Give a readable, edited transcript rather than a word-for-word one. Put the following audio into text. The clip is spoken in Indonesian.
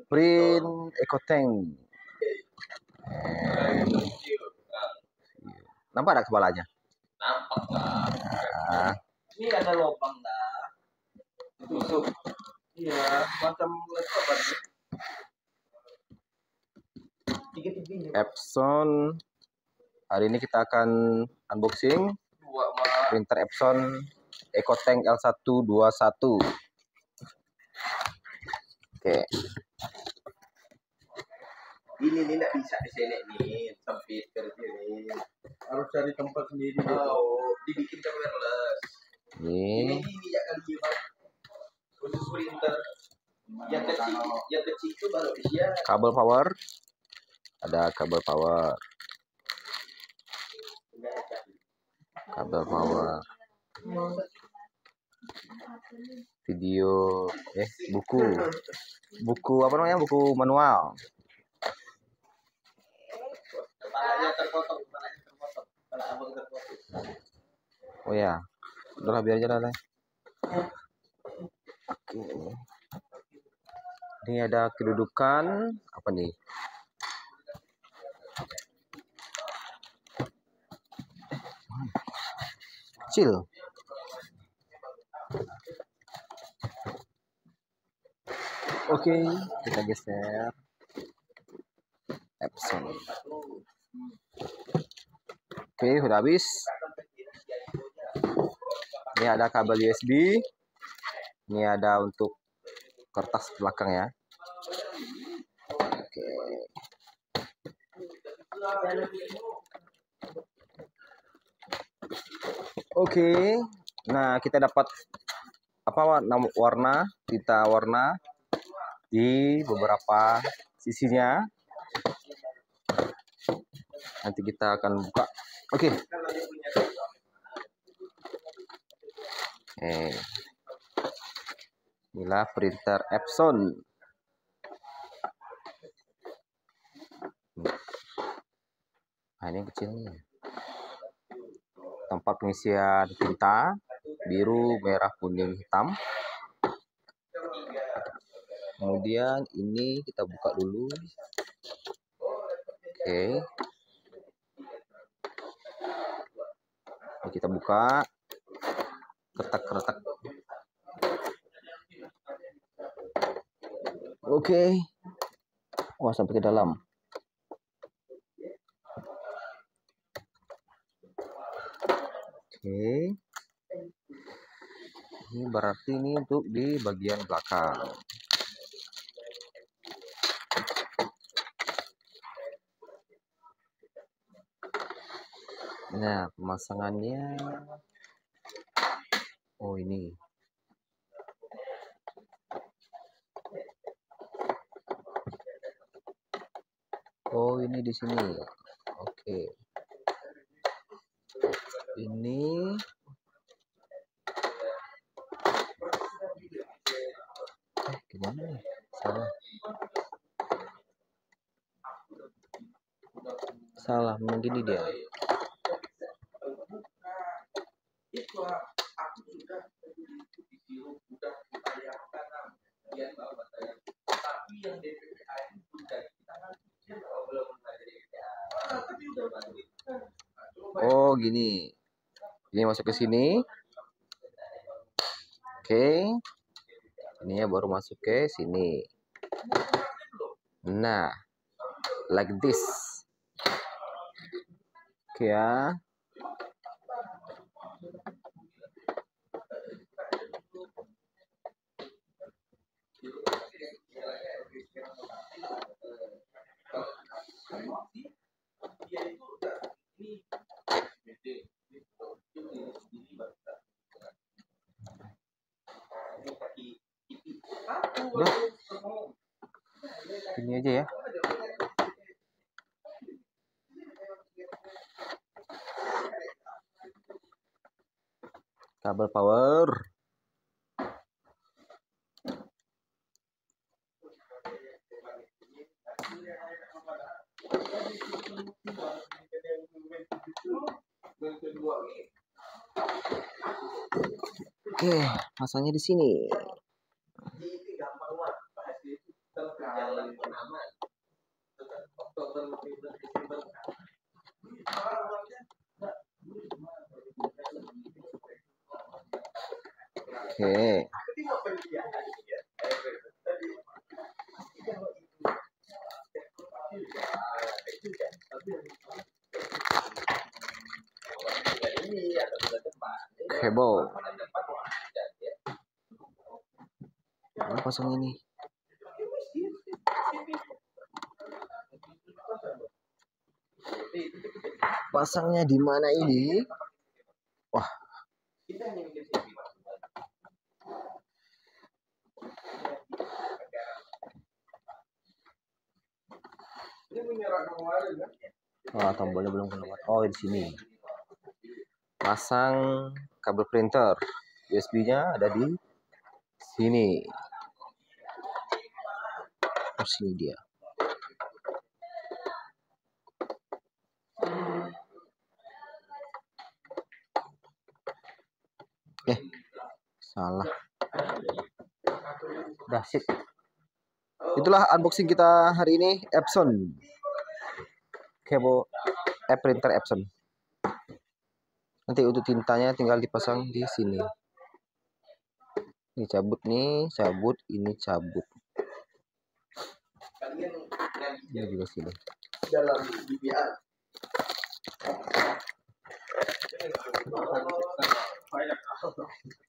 print EcoTank. Nampak ada kepalanya? Nampak lah. Nah. Ini ada lubang dah. Tusuk. Iya, macam laptop aja. Epson. Hari ini kita akan unboxing printer Epson EcoTank L121. Oke. Ini tidak bisa diselek nih, sempit kerja nih. Harus cari tempat sendiri. Oh, dibikin wireless. Ini ya kali khusus printer. Yang kecil itu baru dia. Kabel power. Ada kabel power. Kabel power. Video, buku apa namanya, buku manual. Kepalanya terpotong. Oh ya, udah biar aja lah. Oke. Ini ada kedudukan apa nih? Kecil. Oke, kita geser. Epson. Oke, udah habis. Ini ada kabel USB. Ini ada untuk kertas belakang ya. Oke. Oke. Nah, kita dapat apa warna, tinta warna di beberapa sisinya. Nanti kita akan buka. Oke. Inilah printer Epson. Nah, ini kecilnya. Tempat pengisian tinta biru, merah, kuning, hitam. Kemudian ini kita buka dulu. Oke. Ini kita buka. Retak-retak. Oke. Wah, sampai ke dalam. Oke. Ini berarti ini untuk di bagian belakang. Nah, pemasangannya. Oh, ini. Oh, ini di sini. Oke. Ini gimana nih? Salah, memang gini dia. Oh, gini. Ini masuk ke sini. Oke. Ini ya baru masuk ke sini. Nah, like this. Oke ya. Udah. Ini aja ya. Kabel power. Oke, masanya di sini. Oke. Kabel. Mana pasang ini? Pasangnya di mana ini? Wah. Wah, tombolnya belum keluar. Oh, di sini. Pasang kabel printer. USB-nya ada di sini. Oh, sini dia. Salah. Dahsyat. Itulah unboxing kita hari ini, Epson. Kabel printer Epson. Nanti untuk tintanya tinggal dipasang di sini. Ini cabut nih, cabut, ini cabut. Ini juga sini. Dalam BBA.